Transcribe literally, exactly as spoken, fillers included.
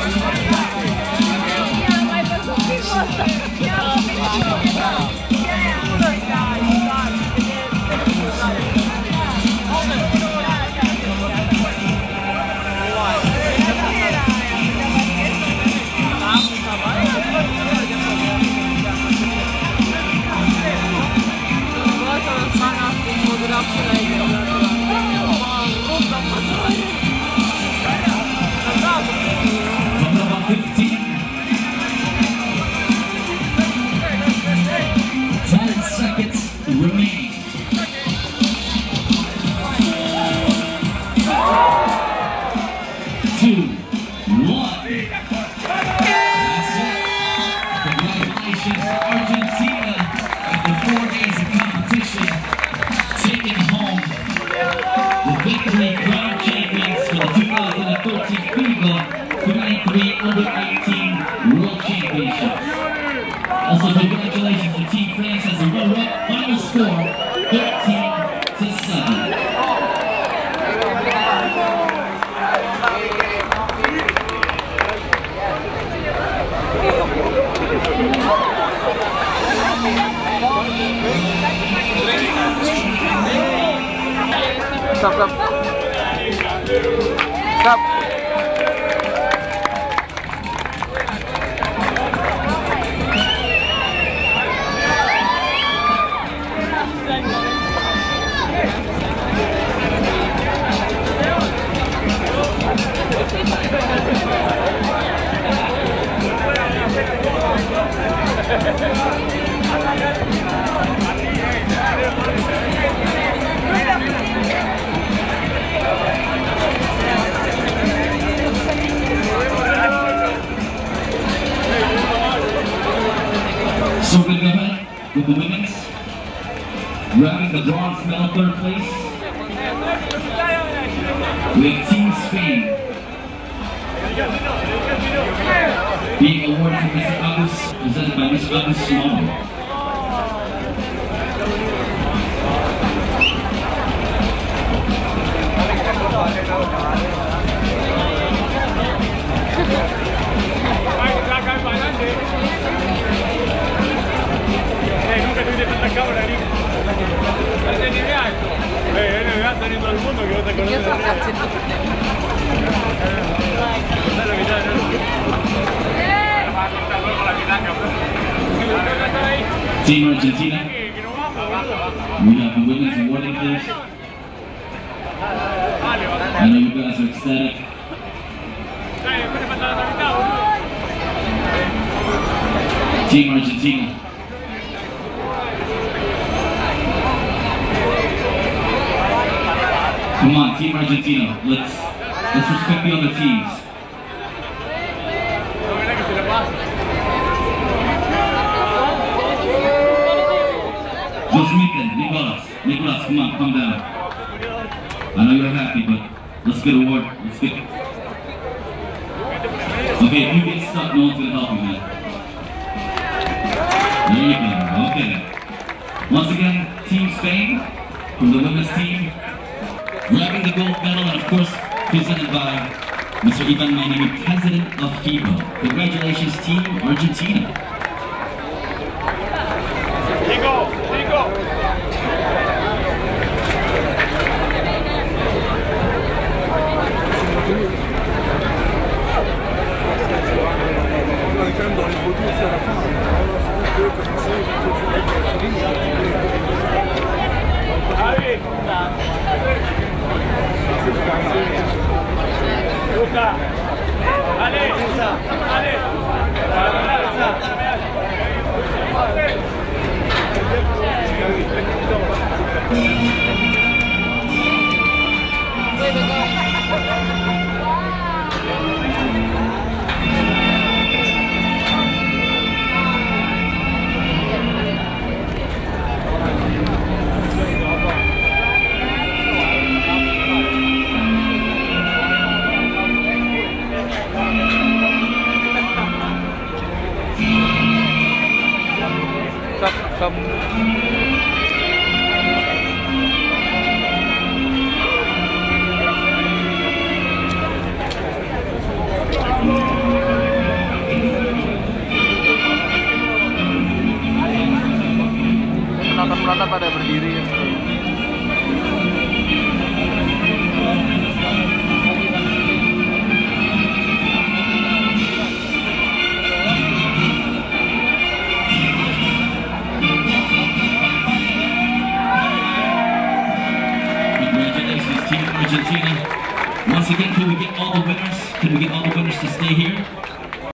Also, congratulations to Team France as a runner-up. Final score, thirteen to seven. Stop, stop. Stop. So we go ahead with the women's, grabbing the bronze medal third place with Team Spain being awarded to Mister Agus, presented by Mister Agus Small. Team Argentina, we have the women's awarding, please. I know you guys are ecstatic. Team Argentina. Come on, Team Argentina, let's let's respect the other teams. Just Mikan, Nicolas, Nicolas, come on, calm down. I know you're happy, but let's get a award. Let's get. Okay, if you get stuck, no one's gonna help you, man. There you go. Okay. Once again, Team Spain from the women's team, grabbing the gold medal, and of course, presented by Mister Ivan Manini, president of FIBA. Congratulations, Team Argentina. Nico, Nico. Dans les photos, c'est à la fin. On peut commencer, allez, Luca, allez, c'est ça, allez, c'est ça. Không. Thank you. pada berdiri kan. Congratulations, Team Argentina. Once again, can we get all the winners? Can we get all the winners to stay here?